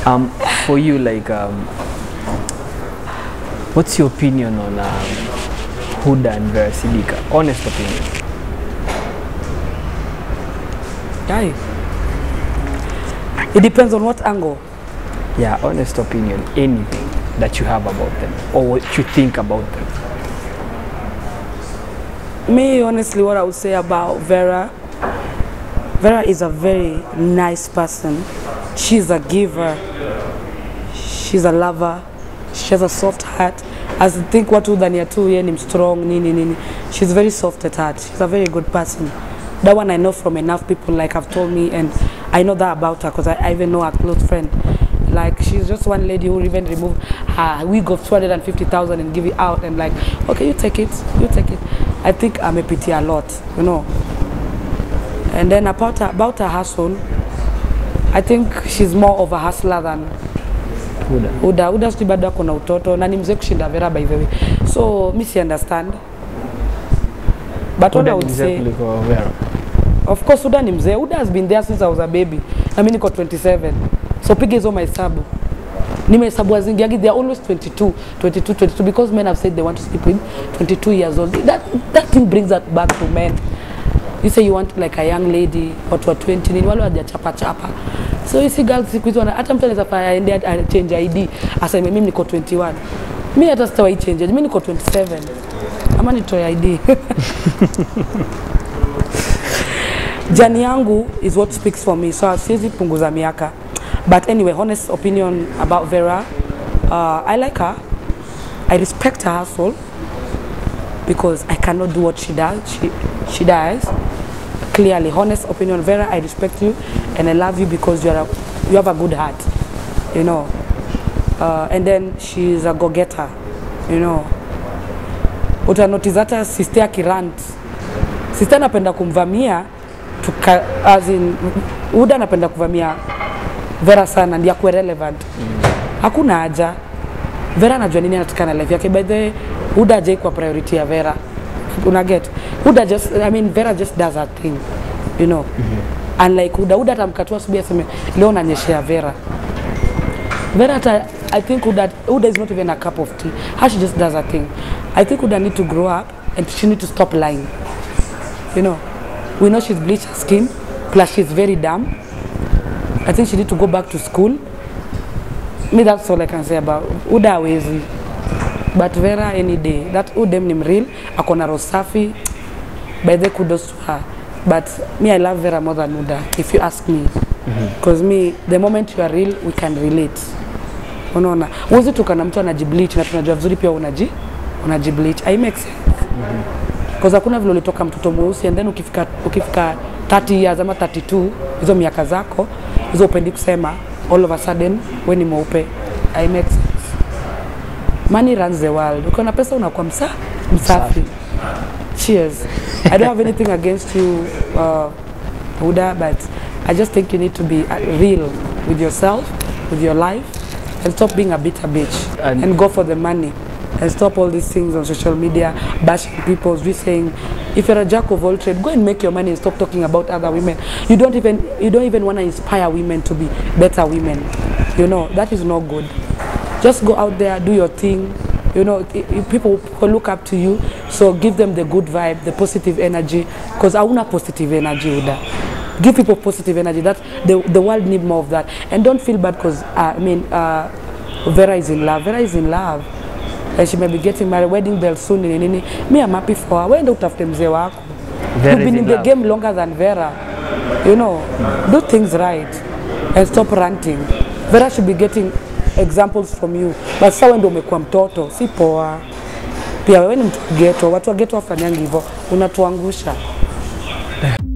For you, like, what's your opinion on Huda and Vera Sidika? Honest opinion. Guy, it depends on what angle. Yeah, honest opinion, anything that you have about them or what you think about them. Me, honestly, what I would say about Vera is a very nice person. She's a giver. She's a lover. She has a soft heart. As I think what Udania too, I'm strong, nini. She's very soft at heart. She's a very good person. That one I know from enough people, like have told me, and I know that about her because I even know her close friend. Like, she's just one lady who even remove her wig of 250,000 and give it out and like, okay, you take it. I think I'm a pity a lot, you know. And then about her hustle, I think she's more of a hustler than Huda sijui bado ako na utoto na ni mzee kushinda Vera, by the way. So me understand. But what I would say, of course Huda ni mzee. Huda has been there since I was a baby. Na mimi niko 27. So piga hizo mahesabu. Nimehesabu azingiagi, they are always 22 because men have said they want to sleep with 22 years old. That thing brings that back to men. You say you want like a young lady, watu wa 20 nini, wale wajachapa. So you see girls siku hizo hata mtu anaweza fanya aende change ID aseme mimi niko 21. Mimi hata sitawahi change, mimi niko 27. Ama nitoe ID. Jani yangu is what speaks for me, so siwezi punguza miaka. But anyway, honest opinion about Vera, I like her. I respect her hustle because I cannot do what she does. She does. Clearly, honest opinion, Vera, I respect you and I love you because you have a good heart, you know. And then she's a go-getter, you know. Utanotice hata sister akirant. Sister anapenda kumvamia, as in Huda anapenda kuvamia Vera sana ndio kwa relevant. Hakuna haja. Vera anajua nini anataka na life yake. By the way, Huda haja kwa priority ya Vera. Una get? Vera just does her thing, you know. Unlike Huda atamkatua asubuhi aseme leo nanyeshea Vera. I think Huda is not even a cup of tea. How she just does her thing. I think Huda need to grow up and she need to stop lying. You know, we know she's bleached her skin, plus she's very dumb. I think she need to go back to school. Me, that's all I can say about Huda hawezi. But Vera any day. That Udem ni mreal, akona rosafi. By the kudos to her. But me, I love Vera more than Huda, if you ask me. Because me, the moment you are real, we can relate. Unaona. Uwezi tukana mtu anajibleach na tunajua vizuri pia unajibleach. I make sense. Because hakuna vile ulitoka mtoto mweusi and then ukifika 30 years ama 32, hizo miaka zako, hizo upendi kusema all of a sudden when ni mweupe. I make sense. Money runs the world. Ukiona pesa unakuwa msafi. Cheers. I don't have anything against you, Huda, but I just think you need to be real with yourself, with your life, and stop being a bitter bitch and go for the money. And stop all these things on social media, bashing people, saying, if you're a jack of all trades, go and make your money and stop talking about other women. You don't even want to inspire women to be better women. You know, that is not good. Just go out there, do your thing. You know, people look up to you, so give them the good vibe, the positive energy, because I want positive energy with that. Give people positive energy. That the world need more of that. And don't feel bad because Vera is in love. Vera is in love. And she may be getting married, wedding bell soon. Me, I'm happy for her. When do utafute mzee wako? You've been in the game longer than Vera. You know, do things right and stop ranting. Vera should be getting examples from you. But sasa ndio umekuwa mtoto, si poa. Pia wewe ni mtu ghetto, watu wa ghetto wafanyangi hivyo, unatuangusha.